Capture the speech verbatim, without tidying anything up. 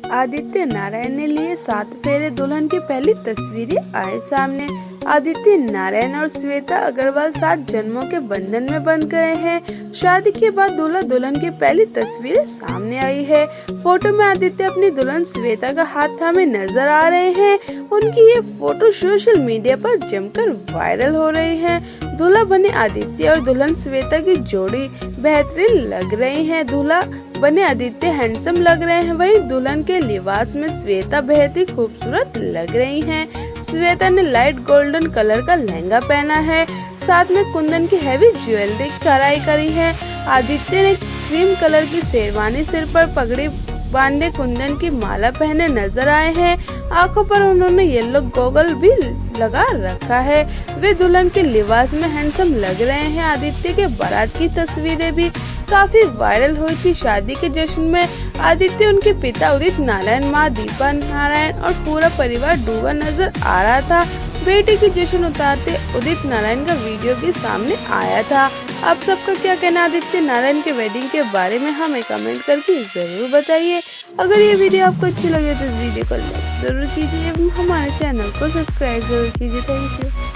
आदित्य नारायण ने लिए सात फेरे, दुल्हन की पहली तस्वीरें आए सामने। आदित्य नारायण और श्वेता अग्रवाल सात जन्मों के बंधन में बंध गए हैं। शादी के बाद दूल्हा दुल्हन की पहली तस्वीरें सामने आई है। फोटो में आदित्य अपनी दुल्हन श्वेता का हाथ थामे नजर आ रहे हैं। उनकी ये फोटो सोशल मीडिया पर जमकर वायरल हो रही है। दूल्हा बने आदित्य और दुल्हन श्वेता की जोड़ी बेहतरीन लग रही है। दूल्हा बने आदित्य हैंडसम लग रहे हैं, वहीं दुल्हन के लिबास में श्वेता बेहद ही खूबसूरत लग रही हैं। श्वेता ने लाइट गोल्डन कलर का लहंगा पहना है, साथ में कुंदन की हैवी ज्वेलरी कढ़ाई करी है। आदित्य ने क्रीम कलर की शेरवानी, सिर पर पगड़ी बांधे कुंदन की माला पहने नजर आए हैं। आंखों पर उन्होंने येलो गॉगल भी लगा रखा है। वे दुल्हन के लिबास में हैंडसम लग रहे हैं। आदित्य के बारात की तस्वीरें भी काफी वायरल हुई थी। शादी के जश्न में आदित्य, उनके पिता उदित नारायण, मां दीपा नारायण और पूरा परिवार डूबा नजर आ रहा था। बेटे की जश्न उतारते उदित नारायण का वीडियो भी सामने आया था। आप सबका क्या कहना आदित्य नारायण के वेडिंग के बारे में हमें कमेंट करके जरूर बताइए। अगर ये वीडियो आपको अच्छी लगे तो इस वीडियो को लाइक जरूर कीजिए, हमारे चैनल को सब्सक्राइब जरूर कीजिए। Thank you.